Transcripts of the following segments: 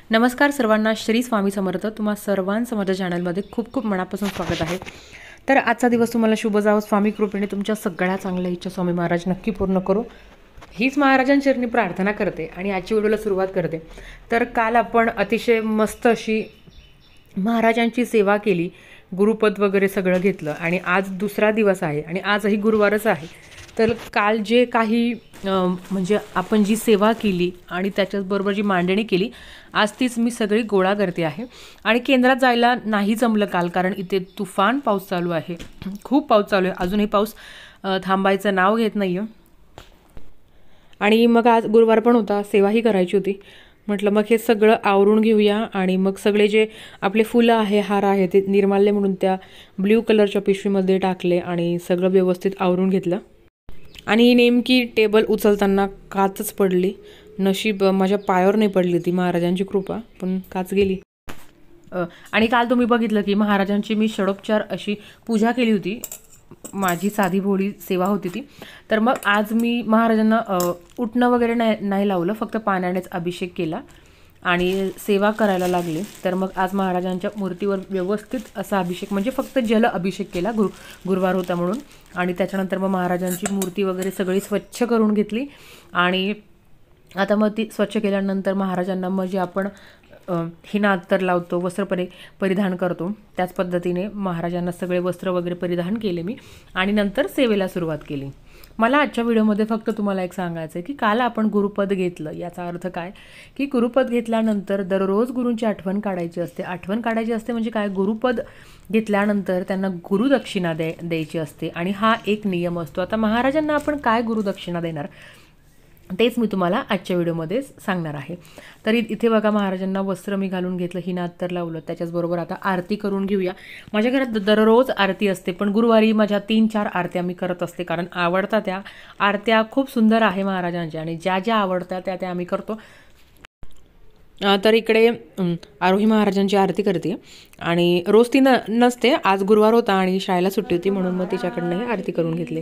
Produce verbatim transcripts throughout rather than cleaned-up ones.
नमस्कार सर्वांना, श्री स्वामी समर्थ. तुम्हा सर्वांचं माझ्या चॅनलमध्ये खूप खूप मनापासून स्वागत आहे. तर आजचा दिवस तुम्हाला शुभ जावो. स्वामी कृपेने तुमच्या सगळ्या चांगल्या इच्छा स्वामी महाराज नक्की पूर्ण करू, हीच महाराजांचरणी प्रार्थना करते आणि आजची व्हिडिओला सुरुवात करते. तर काल आपण अतिशय मस्त अशी महाराजांची सेवा केली, गुरुपद वगैरे सगळं घेतलं आणि आज दुसरा दिवस आहे आणि आजही गुरुवारच आहे. तर काल जे काही म्हणजे आपण जी सेवा केली आणि त्याच्याचबरोबर जी मांडणी केली, आज तीच मी सगळी गोळा करते आहे. आणि केंद्रात जायला नाही जमलं काल, कारण इथे तुफान पाऊस चालू आहे, खूप पाऊस चालू आहे. अजूनही पाऊस थांबायचं नाव घेत नाही आहे. आणि मग आज गुरुवार पण होता, सेवाही करायची होती. म्हटलं मग हे सगळं आवरून घेऊया आणि मग सगळे जे आपले फुलं आहे, हार आहे, ते निर्माल्य म्हणून त्या ब्ल्यू कलरच्या पिशवीमध्ये टाकले आणि सगळं व्यवस्थित आवरून घेतलं. आणि नेमकी टेबल उचलताना काचच पडली. नशीब माझ्या पायावर नाही पडली, ती महाराजांची कृपा, पण काच गेली. आणि काल तुम्ही बघितलं की महाराजांची मी षडोपचार अशी पूजा केली होती, माझी साधी भोळी सेवा होती ती. तर मग आज मी महाराजांना उठणं वगैरे नाही नाही लावलं, फक्त पाण्यानेच अभिषेक केला आणि सेवा करायला लागले. तर मग आज महाराजांच्या मूर्तीवर व्यवस्थित असा अभिषेक, म्हणजे फक्त जल अभिषेक केला, गुरु गुरुवार होता म्हणून. आणि त्याच्यानंतर मग महाराजांची मूर्ती वगैरे सगळी स्वच्छ करून घेतली. आणि आता मग ती स्वच्छ केल्यानंतर महाराजांना मग जे आपण हिना अत्तर लावतो, वस्त्र परि परिधान करतो, त्याच पद्धतीने महाराजांना सगळे वस्त्र वगैरे परिधान केले मी आणि नंतर सेवेला सुरुवात केली. मला आजच्या व्हिडिओमध्ये फक्त तुम्हाला एक सांगायचं आहे की काल आपण गुरुपद घेतलं, याचा अर्थ काय की गुरुपद घेतल्यानंतर दररोज गुरूंची आठवण काढायची असते. आठवण काढायची असते म्हणजे काय, गुरुपद घेतल्यानंतर त्यांना गुरुदक्षिणा द्याय द्यायची असते आणि हा एक नियम असतो. आता महाराजांना आपण काय गुरुदक्षिणा देणार, तेच मी तुम्हाला आजच्या व्हिडिओमध्ये सांगणार आहे. तरी इथे बघा, महाराजांना वस्त्र मी घालून घेतलं, हिना अत्तर लावलं, त्याच्याचबरोबर आता आरती करून घेऊया. माझ्या घरात दररोज आरती असते, पण गुरुवारी माझ्या तीन चार आरत्या मी करत असते, कारण आवडतात त्या आरत्या खूप सुंदर आहे महाराजांच्या आणि ज्या ज्या आवडतात त्या त्या आम्ही करतो. तर इकडे आरोही महाराजांची आरती करते आणि रोज ती न नसते आज गुरुवार होता आणि शाळेला सुट्टी होती, म्हणून मग तिच्याकडनं हे आरती करून घेतली.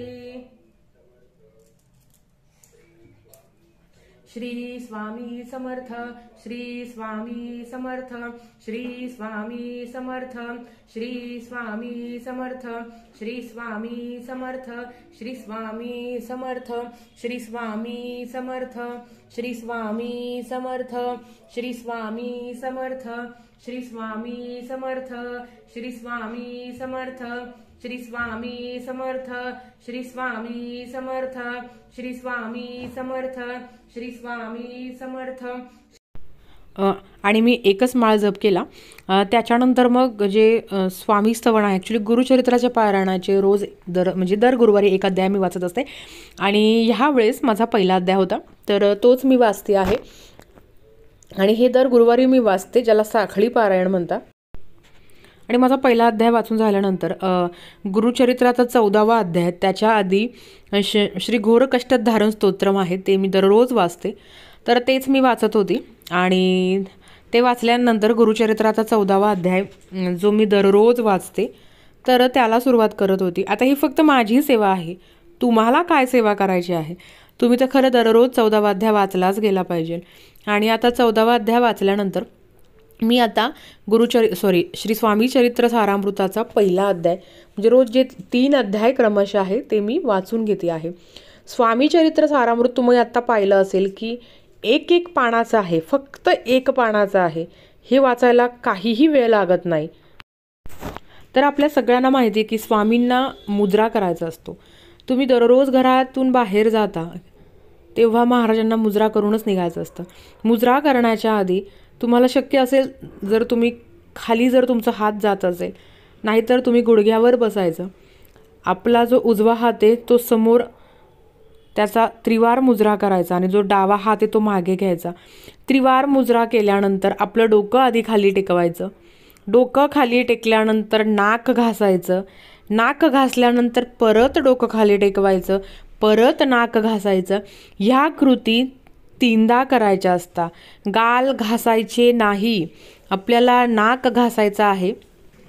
श्री स्वामी समर्थ, श्री स्वामी समर्थ, श्री स्वामी समर्थ, श्री स्वामी समर्थ, श्री स्वामी समर्थ, श्री स्वामी समर्थ, श्री स्वामी समर्थ, श्री स्वामी समर्थ, श्री स्वामी समर्थ, श्री स्वामी समर्थ, श्री स्वामी समर्थ, श्री स्वामी समर्थ, श्री स्वामी समर्थ, श्री स्वामी समर्थ, श्री स्वामी समर्थ. आणि मी एकच माळ जप केला. त्याच्यानंतर मग जे स्वामी स्तवन आहे, ॲक्च्युली गुरुचरित्राच्या पारायणाचे रोज दर म्हणजे दर गुरुवारी एक अध्याय मी वाचत असते आणि ह्या वेळेस माझा पहिला अध्याय होता, तर तोच मी वाचते आहे. आणि हे दर गुरुवारी मी वाचते, ज्याला साखळी पारायण म्हणतात. आणि माझा पहिला अध्याय वाचून झाल्यानंतर गुरुचरित्राचा चौदावा अध्याय, त्याच्या आधी श श्री घोर कष्टधारण स्तोत्रम आहे, ते मी दररोज वाचते. तर तेच मी वाचत होती आणि ते वाचल्यानंतर गुरुचरित्राचा चौदावा अध्याय जो मी दररोज वाचते, तर त्याला सुरुवात करत होती. आता ही फक्त माझी सेवा आहे, तुम्हाला काय सेवा करायची आहे, तुम्ही तर खरं दररोज चौदावा अध्याय वाचलाच गेला पाहिजे. आणि आता चौदावा अध्याय वाचल्यानंतर मी आता गुरुचरि सॉरी श्री स्वामी चरित्र सारामृताचा पहिला अध्याय, म्हणजे रोज जे तीन अध्याय क्रमशः आहे ते मी वाचून घेते आहे. स्वामी चरित्र सारामृत तुम्ही आत्ता पाहिलं असेल की एक एक पानाचं आहे, फक्त एक पानाचं आहे, हे वाचायला काहीही वेळ लागत नाही. तर आपल्या सगळ्यांना माहिती आहे की स्वामींना मुद्रा करायचा असतो. तुम्ही दररोज घरातून बाहेर जाता तेव्हा महाराजांना मुद्रा करूनच निघायचं असतं. मुद्रा करण्याच्या आधी तुम्हाला शक्य असेल, जर तुम्ही खाली जर तुमचा हात जात असेल, नाहीतर तुम्ही गुडघ्यावर बसायचं. आपला जो उजवा हात आहे तो समोर, त्याचा त्रिवार मुद्रा करायचा आणि जो डावा हात आहे तो मागे घ्यायचा. त्रिवार मुद्रा केल्यानंतर आपलं डोकं आधी खाली टेकवायचं. डोकं खाली टेकल्यानंतर नाक घासायचं. नाक घासल्यानंतर परत डोकं खाली टेकवायचं, परत नाक घासायचं. ह्या कृती तीनदा करायच्या असतात. गाल घासायचे नाही, आपल्याला नाक घासायचं आहे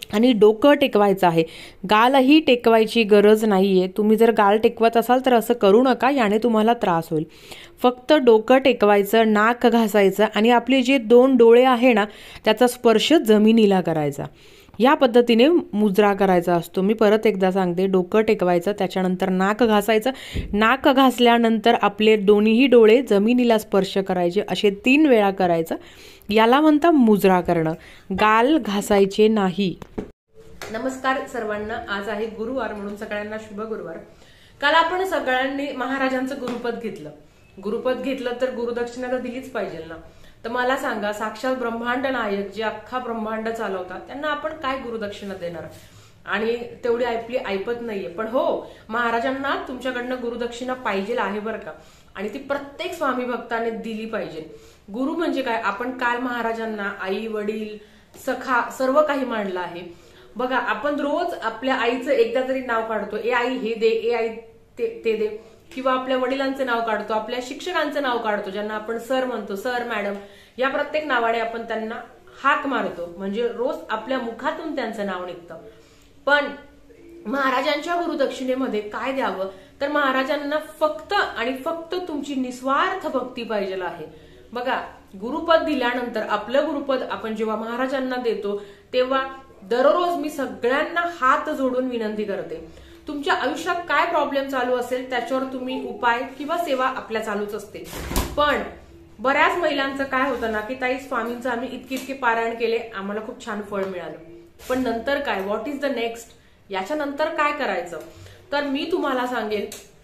आणि डोकं टेकवायचं आहे. गालही टेकवायची गरज नाहीये. तुम्ही जर गाल टेकवत असाल तर असं करू नका, याने तुम्हाला त्रास होईल. फक्त डोकं टेकवायचं, नाक घासायचं आणि आपले जे दोन डोळे आहे ना त्याचा स्पर्श जमिनीला करायचा. या पद्धतीने मुजरा करायचा असतो. मी परत एकदा सांगते, डोकं टेकवायचं, त्याच्यानंतर नाक घासायचं. नाक घासल्यानंतर आपले दोन्हीही डोळे जमिनीला स्पर्श करायचे, असे तीन वेळा करायचं. याला म्हणता मुजरा करणं. गाल घासायचे नाही. नमस्कार सर्वांना. आज आहे गुरुवार, म्हणून सगळ्यांना शुभ गुरुवार. काल आपण सगळ्यांनी महाराजांचं गुरुपद घेतलं. गुरुपद घेतलं तर गुरुदक्षिणा तर दिलीच पाहिजे ना. तर मला सांगा, साक्षात ब्रह्मांड नायक जे अख्खा ब्रह्मांड चालवतात त्यांना आपण काय गुरुदक्षिणा देणार? आणि तेवढी आपली ऐपत नाहीये. पण हो, महाराजांना तुमच्याकडनं गुरुदक्षिणा पाहिजे आहे बरं का. आणि ती प्रत्येक स्वामी भक्ताने दिली पाहिजे. गुरु म्हणजे काय? आपण काल महाराजांना आई वडील सखा सर्व काही मानलं आहे. बघा, आपण रोज आपल्या आईचं एकदा तरी नाव काढतो, ए आई हे दे, ए आई ते ते दे. किंवा आपल्या वडिलांचं नाव काढतो, आपल्या शिक्षकांचं नाव काढतो, ज्यांना आपण सर म्हणतो, सर मॅडम, या प्रत्येक नावाने आपण त्यांना हाक मारतो. म्हणजे रोज आपल्या मुखातून त्यांचं नाव निघतं. पण महाराजांच्या गुरुदक्षिणेमध्ये काय द्यावं? तर महाराजांना फक्त आणि फक्त तुमची निस्वार्थ भक्ती पाहिजे आहे. बघा, गुरुपद दिल्यानंतर आपलं गुरुपद आपण जेव्हा महाराजांना देतो तेव्हा दररोज मी सगळ्यांना हात जोडून विनंती करते, तुमच्या आयुष्यात काय प्रॉब्लेम चालू असेल त्याच्यावर तुम्ही उपाय किंवा सेवा आपल्या चालूच असते. पण बऱ्याच महिलांचं काय होतं ना की ताई, स्वामींचं आम्ही इतके इतके पारायण केले, आम्हाला खूप छान फळ मिळालं, पण नंतर काय? What is the next? याच्या नंतर काय करायचं? तर मी तुम्हाला सांगेन,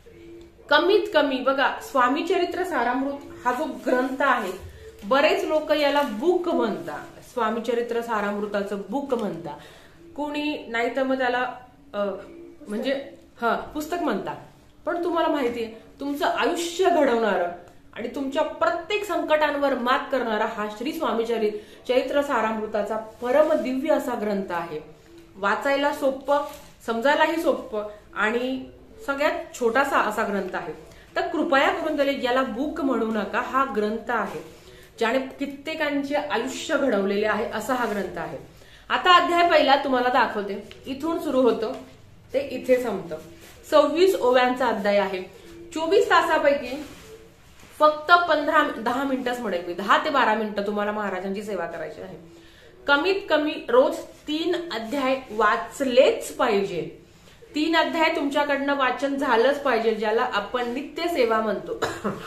कमीत कमी बघा, स्वामी चरित्र सारामृत हा जो ग्रंथ आहे, बरेच लोक याला बुक म्हणतात, स्वामी चरित्र सारामृताचं बुक म्हणतात, कोणी नाही तर मग त्याला म्हणजे हा पुस्तक म्हणतात. पण तुम्हाला माहितीये, तुमचं आयुष्य घडवणारं आणि तुमच्या प्रत्येक संकटांवर मात करणारा हा श्री स्वामी चरित्र सारामृताचा परम दिव्य असा ग्रंथ आहे. वाचायला सोपं, समजायलाही सोपं आणि सगळ्यात छोटासा असा ग्रंथ आहे. तर कृपया करून त्याला याला बुक म्हणू नका. हा ग्रंथ आहे ज्याने कित्येकांचे आयुष्य घडवलेले आहे, असा हा ग्रंथ आहे. आता अध्याय पहिला तुम्हाला दाखवते. इथून सुरू होतं ते इथे संपतं. सव्वीस ओव्यांचा अध्याय आहे. चोवीस तासापैकी फक्त पंधरा दहा मिनिटच म्हणेल मी, दहा ते बारा मिनिटं तुम्हाला महाराजांची सेवा करायची आहे. कमीत कमी रोज तीन अध्याय वाचलेच पाहिजे. तीन अध्याय तुमच्याकडनं वाचन झालंच पाहिजे, ज्याला आपण नित्य सेवा म्हणतो.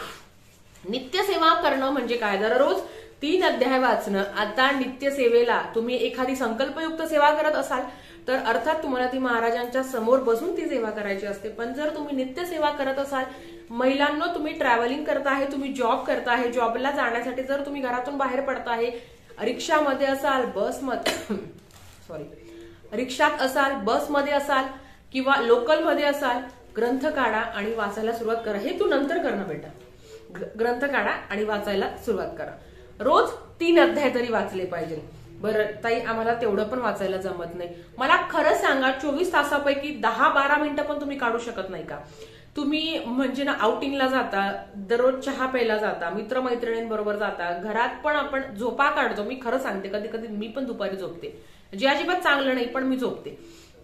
नित्य सेवा करणं म्हणजे काय? दररोज तीन अध्याय वाचणं. आता नित्य सेवेला तुम्ही एखादी संकल्पयुक्त सेवा करत असाल तर अर्थात तुम्हाला ती महाराजांच्या समोर बसून ती सेवा करायची असते. पण जर तुम्ही नित्य सेवा करत असाल, महिलांना तुम्ही ट्रॅव्हलिंग करत आहे, तुम्ही जॉब करत आहे, जॉबला जाण्यासाठी जर तुम्ही घरातून बाहेर पडत आहे, रिक्षामध्ये असाल, बसमध्ये सॉरी रिक्षात असाल, बसमध्ये असाल किंवा लोकलमध्ये असाल, ग्रंथ काढा आणि वाचायला सुरुवात करा. हे तू नंतर करणं बेटा. ग्रंथ काढा आणि वाचायला सुरुवात करा. रोज तीन अध्याय तरी वाचले पाहिजे. बरं ताई, आम्हाला तेवढं पण वाचायला जमत नाही. मला खरं सांगा, चोवीस तासापैकी दहा बारा मिनिटं पण तुम्ही काढू शकत नाही का? तुम्ही म्हणजे ना आउटिंगला जाता, दररोज चहा प्यायला जाता, मित्रमैत्रिणींबरोबर जाता, घरात पण आपण झोपा काढतो. मी खरं सांगते, कधी कधी मी पण दुपारी झोपते, जे अजिबात चांगलं नाही, पण मी झोपते.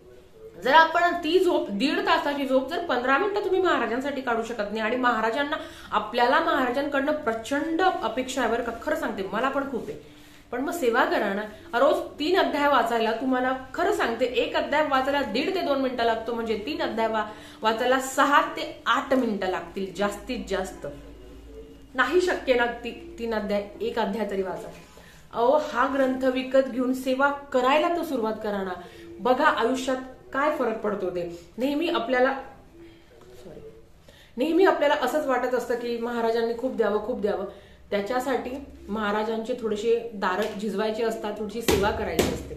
जर आपण ती झोप, दीड तासाची झोप जर पंधरा मिनिटं तुम्ही महाराजांसाठी काढू शकत नाही, आणि महाराजांना आपल्याला महाराजांकडनं प्रचंड अपेक्षा आहे बरं का, खरं सांगते, मला पण खूप आहे. पण मग सेवा करा ना. रोज तीन अध्याय वाचायला तुम्हाला खरं सांगते, एक अध्याय वाचायला दीड ते दोन मिनिटं लागतो, म्हणजे तीन अध्याय वाचायला सहा ते आठ मिनिटं लागतील जास्तीत जास्त. नाही शक्य ना ती तीन अध्याय, एक अध्याय तरी वाचा. अहो, हा ग्रंथ विकत घेऊन सेवा करायला तर सुरुवात करा ना. बघा आयुष्यात काय फरक पडतो ते. नेहमी आपल्याला सॉरी नेहमी आपल्याला असंच वाटत असतं की महाराजांनी खूप द्यावं खूप द्यावं. त्याच्यासाठी महाराजांचे थोडेसे दार झिजवायचे असतात, थोडीशी सेवा करायची असते.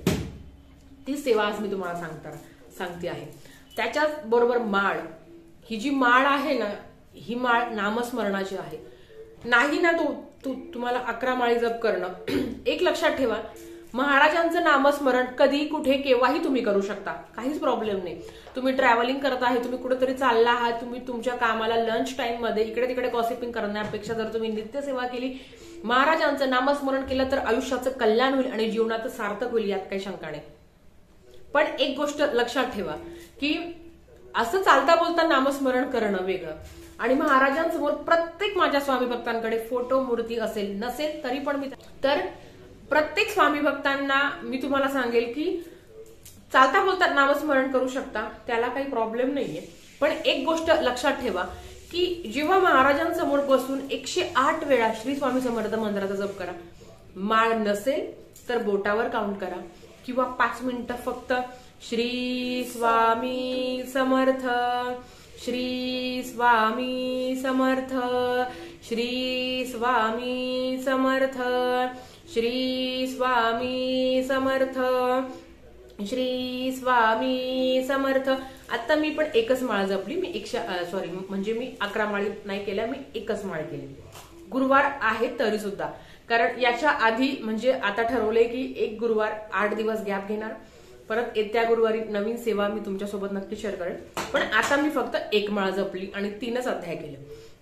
ती सेवा आज मी तुम्हाला सांगता सांगते आहे. त्याच्याच बरोबर माळ, ही जी माळ आहे ना, ही माळ नामस्मरणाची आहे. नाही ना तू तू तुम्हाला अकरा माळी जप करणं. एक लक्षात ठेवा, महाराजांचं नामस्मरण कधी कुठे केव्हाही तुम्ही करू शकता, काहीच प्रॉब्लेम नाही. तुम्ही ट्रॅव्हलिंग करत आहे, तुम्ही कुठेतरी चालला आहात, तुम्ही तुमच्या कामाला लंच टाइम मध्ये इकडे तिकडे गॉसिपिंग करण्यापेक्षा जर तुम्ही नित्य सेवा केली, महाराजांचं नामस्मरण केलं तर आयुष्याचं कल्याण होईल आणि जीवनाचं सार्थक होईल, यात काही शंका नाही. पण एक गोष्ट लक्षात ठेवा की असं चालता बोलता नामस्मरण करणं वेगळं आणि महाराजांसमोर प्रत्येक माझ्या स्वामी भक्तांकडे फोटो मूर्ती असेल नसेल तरी पण मी तर प्रत्येक स्वामी भक्तांना मी तुम्हाला सांगेल की चालता बोलता नामस्मरण करू शकता, त्याला काही प्रॉब्लेम नाहीये. पण एक गोष्ट लक्षात ठेवा की जेव्हा महाराजांसमोर बसून एकशे आठ वेळा श्री स्वामी समर्थ मंत्राचा जप करा. माळ नसेल तर बोटावर काउंट करा किंवा पाच मिनिटं फक्त श्री स्वामी समर्थ, श्री स्वामी समर्थ, श्री स्वामी समर्थ, श्री स्वामी समर्थ, श्री स्वामी समर्थ. आता मी पण एकच माळ जपली. मी एकशे सॉरी म्हणजे मी अकरा माळी नाही केल्या, मी एकच माळ केली. गुरुवार आहे तरी सुद्धा, कारण याच्या आधी म्हणजे आता ठरवलंय की एक गुरुवार आठ दिवस गॅप घेणार, परत येत्या गुरुवारी नवीन सेवा मी तुमच्यासोबत नक्की शेअर करेन. पण आता मी फक्त एक माळ जपली आणि तीनच अध्याय केले.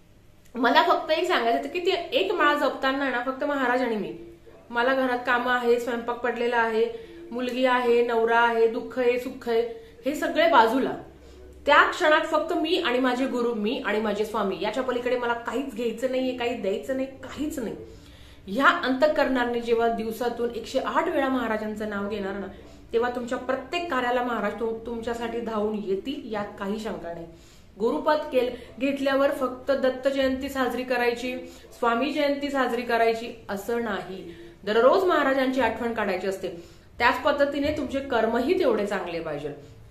मला फक्त एक सांगायचं होतं की ते एक माळ जपताना ना फक्त महाराज आणि मी, मला घरात कामं आहे, स्वयंपाक पडलेला आहे, मुलगी आहे, नवरा आहे, दुःख आहे, सुख आहे, हे सगळे बाजूला. त्या क्षणात फक्त मी आणि माझे गुरु, मी आणि माझे स्वामी, याच्या पलीकडे मला काहीच घ्यायचं नाहीये, काही द्यायचं नाही, काहीच नाही. ह्या अंतःकरणाने जेव्हा दिवसातून एकशे आठ वेळा महाराजांचं नाव घेणार ना, तेव्हा तुमच्या प्रत्येक कार्याला महाराज तुमच्यासाठी धावून येतील, यात काही शंका नाही. गुरुपद केल घेतल्यावर फक्त दत्त जयंती साजरी करायची, स्वामी जयंती साजरी करायची असं नाही. दररोज महाराजांची आठवण काढायची असते. त्याच पद्धतीने तुमचे कर्मही तेवढे चांगले पाहिजे.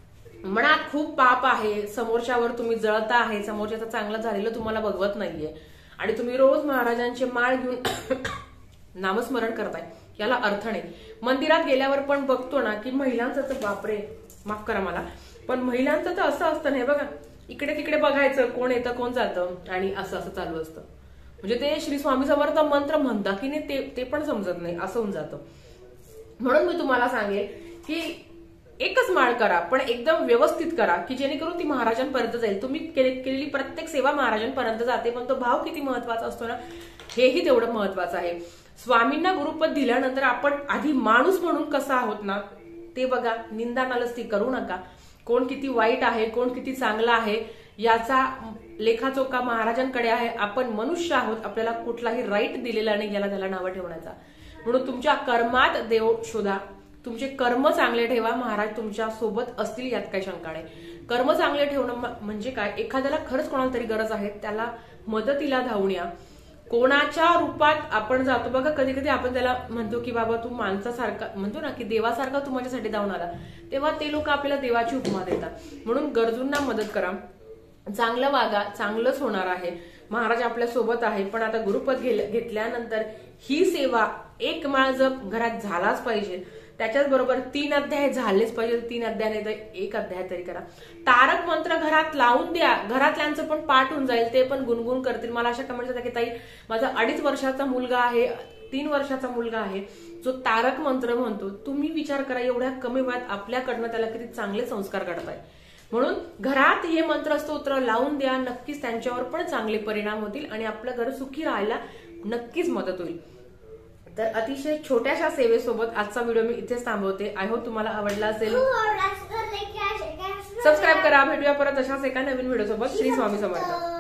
मनात खूप पाप आहे, समोरच्यावर तुम्ही जळता आहे, समोरच्याचं चांगलं झालेलं तुम्हाला बघवत नाहीये आणि तुम्ही रोज महाराजांचे माळ घेऊन नामस्मरण करताय, याला अर्थ नाही. मंदिरात गेल्यावर पण बघतो ना की महिलांचं तर बापरे, माफ करा मला, पण महिलांचं तर असं असतं नाही बघा, इकडे तिकडे बघायचं कोण येतं कोण जातं आणि असं असं चालू असतं. म्हणजे ते श्री स्वामी समर्थ मंत्र म्हणता की नाही ते ते पण समजत नाही, असं होऊन जातं. म्हणून मी तुम्हाला सांगेल की एकच माळ करा, पण एकदम व्यवस्थित करा की जेणेकरून ती महाराजांपर्यंत जाईल. तुम्ही केलेली प्रत्येक सेवा महाराजांपर्यंत जाते, पण तो भाव किती महत्वाचा असतो ना, हेही तेवढं महत्वाचं आहे. स्वामींना गुरुपद दिल्यानंतर आपण आधी माणूस म्हणून कसा आहोत ना ते बघा. निंदा नालस्ती करू नका. कोण किती वाईट आहे, कोण किती चांगला आहे याचा लेखाचोखा महाराजांकडे आहे. आपण मनुष्य आहोत, आपल्याला कुठलाही राईट दिलेला नाही याला त्याला नावं ठेवण्याचा. म्हणून तुमच्या कर्मात देव शोधा, तुमचे कर्म चांगले ठेवा, महाराज तुमच्या सोबत असतील, यात काही शंका नाही. कर्म चांगले ठेवणं म्हणजे काय, एखाद्याला खरंच कोणाला तरी गरज आहे त्याला मदतीला धावून या. कोणाच्या रूपात आपण जातो बघा, कधी कधी आपण त्याला म्हणतो की बाबा तू माणसासारखा, म्हणतो ना की देवासारखा तू माझ्यासाठी धावून आला, तेव्हा ते लोक आपल्याला देवाची उपमा देतात. म्हणून गरजूंना मदत करा, चांगलं वागा, चांगलंच होणार आहे. महाराज आपल्या सोबत आहे. पण आता गुरुपद घेतल्यानंतर ही सेवा एक माळ जप घरात झालाच पाहिजे. त्याच्याच बरोबर तीन अध्याय झालेच पाहिजे. तीन अध्याय नाही तर एक अध्याय तरी करा. तारक मंत्र घरात लावून द्या, घरातल्यांचं पण पाठ होऊन जाईल, ते पण गुणगुण करतील. मला अशा कमेंट्स येतात की ताई माझा अडीच वर्षाचा मुलगा आहे, तीन वर्षाचा मुलगा आहे जो तारक मंत्र म्हणतो. तुम्ही विचार करा, एवढ्या कमी वयात आपल्याकडनं त्याला किती चांगले संस्कार घडताय. म्हणून घरात हे मंत्र स्तोत्र लावून द्या, नक्कीच त्यांच्यावर पण चांगले परिणाम होतील आणि आपलं घर सुखी राहायला नक्कीच मदत होईल. तर अतिशय छोट्याशा सेवेसोबत आजचा व्हिडिओ मी इथेच थांबवते. आय होप तुम्हाला आवडला असेल. सबस्क्राईब करा. भेटूया परत अशाच एका नवीन व्हिडिओ सोबत. श्री स्वामी समर्थ.